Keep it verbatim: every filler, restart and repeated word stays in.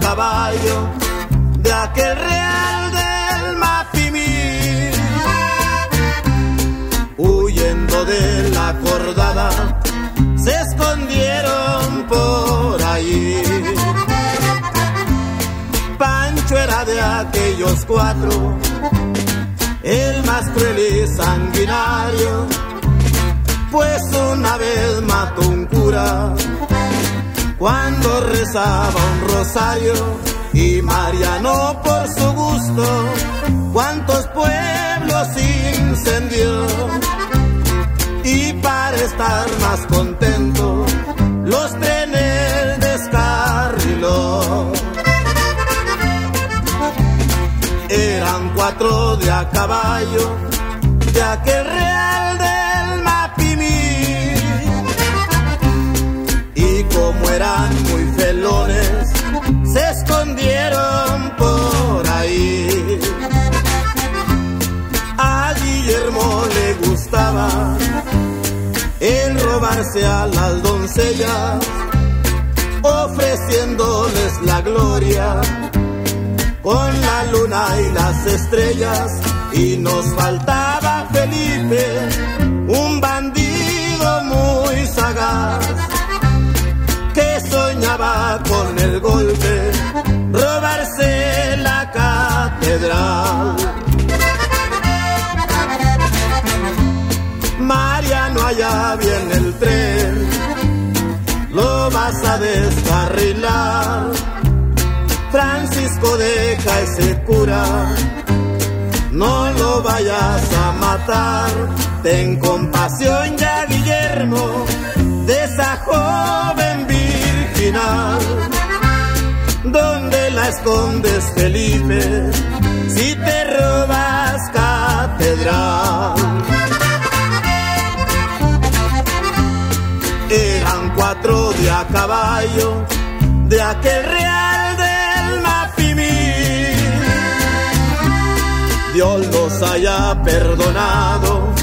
caballo de aquel real del Mapimí. Huyendo de la cordada se escondieron por allí. Pancho era de aquellos cuatro el más cruel y sanguinario, pues una vez mató un cura cuando rezaba un rosario, y Mariano por su gusto cuantos pueblos incendió. Y para estar más contento los trenes descarriló. Eran cuatro de a caballo de aquel real del Mapimí, y como eran muy felones se escondieron por ahí. A Guillermo le gustaba el robarse a las doncellas, ofreciéndoles la gloria con la luna y las estrellas. Y nos faltaba Felipe, un bandido muy sagaz, que soñaba con el golpe robarse la catedral. Mariano, allá viene el tren, lo vas a descarrilar. Francisco, deja ese cura, no lo vayas a matar. Ten compasión ya, Guillermo, de esa joven virginal. ¿Dónde la escondes, Felipe, si te robas catedral? Eran cuatro de a caballo de aquel real del Mapimí. Dios los haya perdonado